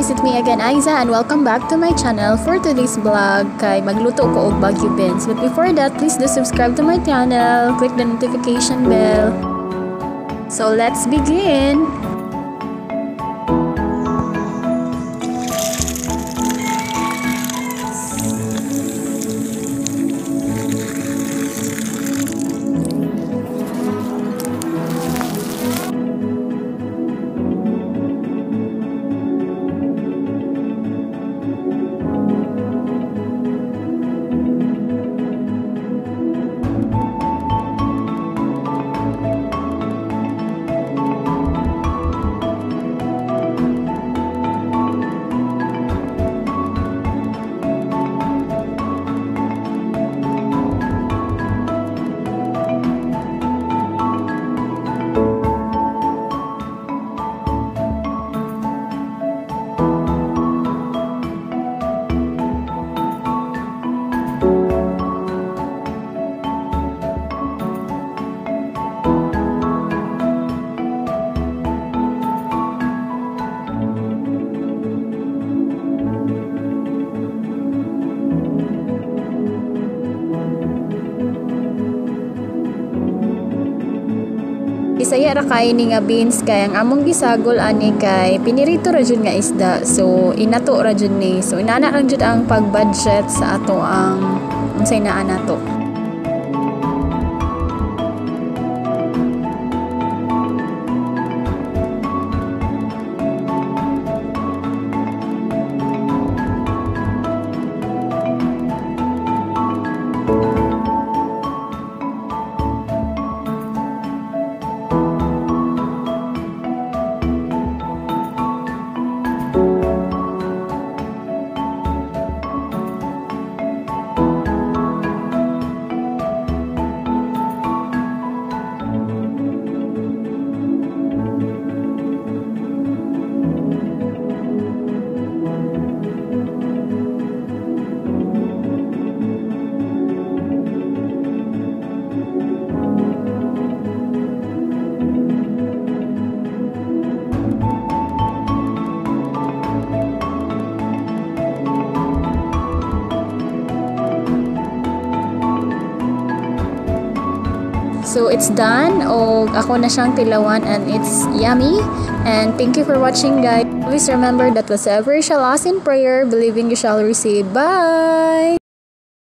guys, it's me again, Aiza, and welcome back to my channel. For today's vlog, kay magluto ko og BAGUIO beans. But before that, please do subscribe to my channel, click the notification bell. So let's begin! Isaya ra kay ni nga beans kay ang among gisagol ani kay pinirito ra jud nga isda, so inato ra jud ni, so inana ra jud ang pag-budget sa ato ang unsay naa nato. So it's done, o ako na siyang tilawan, and it's yummy. And thank you for watching, guys. Please remember that whatsoever you shall ask in prayer, believing you shall receive. Bye!